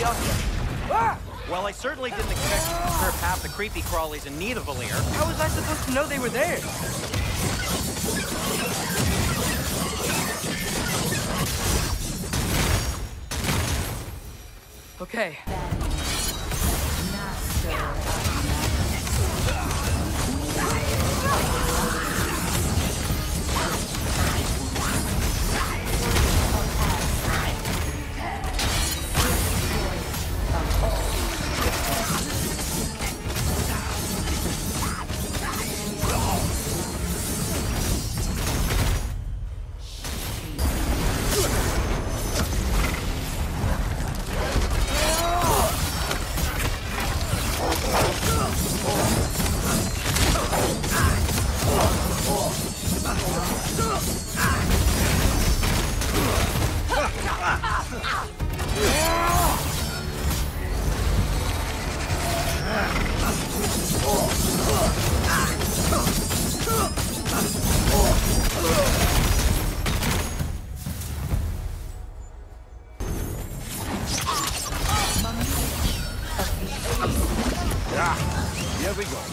out here? Ah! Well, I certainly didn't expect you to serve half the creepy crawlies in need of a lair. How was I supposed to know they were there? Okay. Here we go.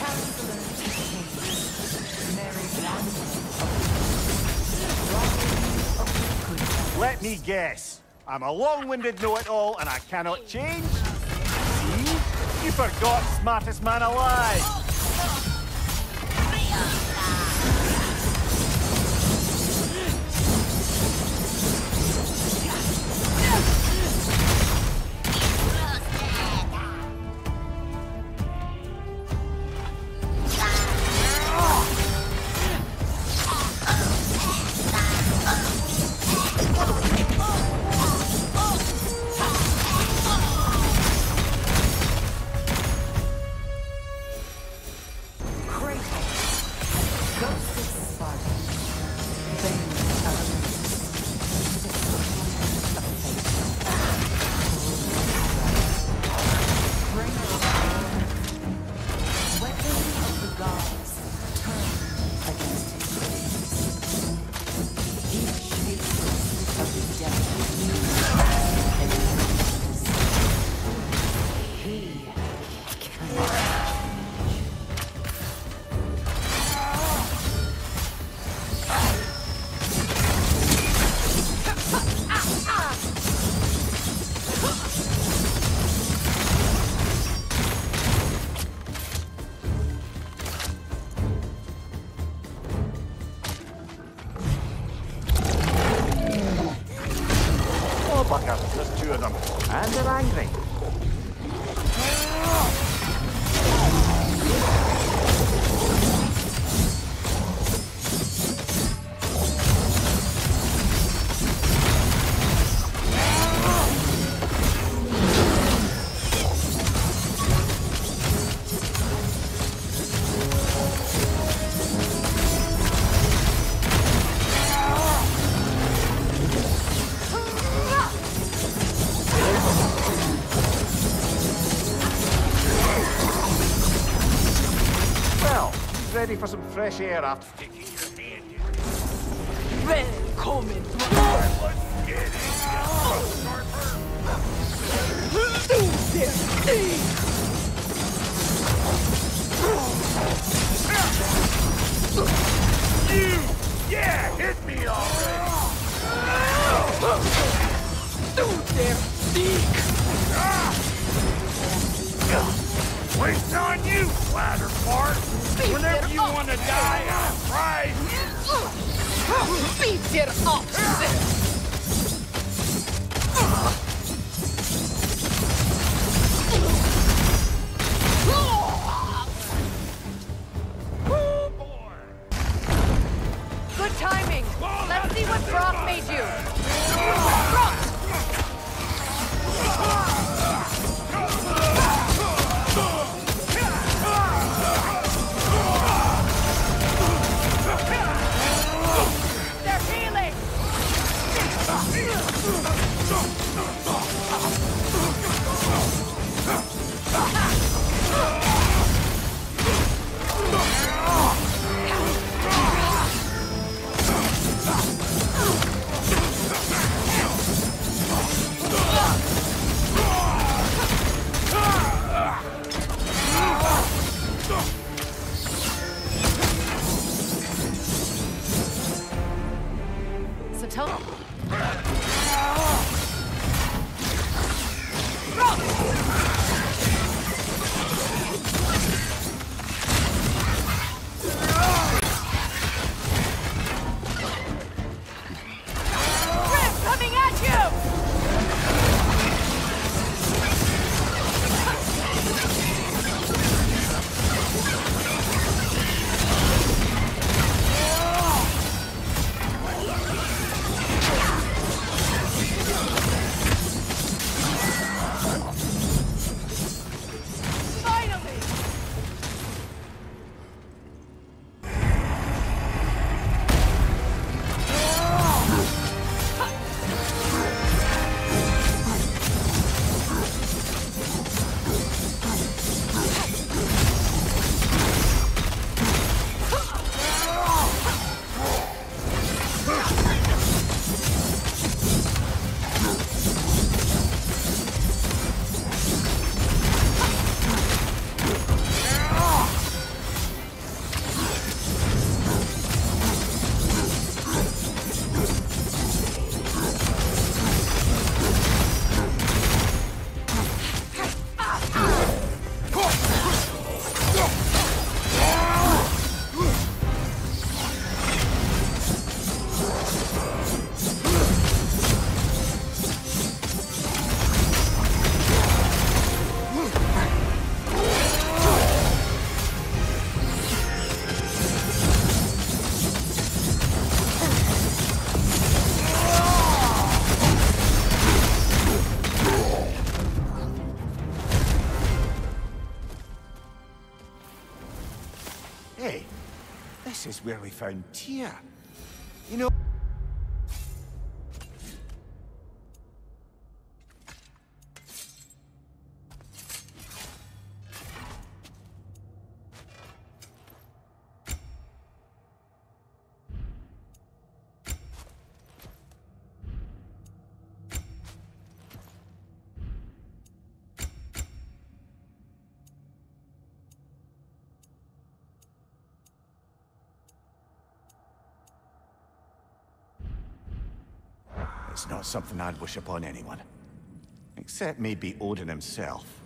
Let me guess. I'm a long-winded know-it-all and I cannot change? See? You forgot smartest man alive! There's two of them, and they're angry. Ready for some fresh air after taking your hand in. Welcome to Let's get it, Do this thing! Yeah, hit me already! Do their thing! Waste on you, flatter fart! Whenever you want to die, I'll try. Beat it up! Good timing. Let's see what Brock made you. Brock! They're healing! this is where we found Tyr. You know... It's not something I'd wish upon anyone. Except maybe Odin himself.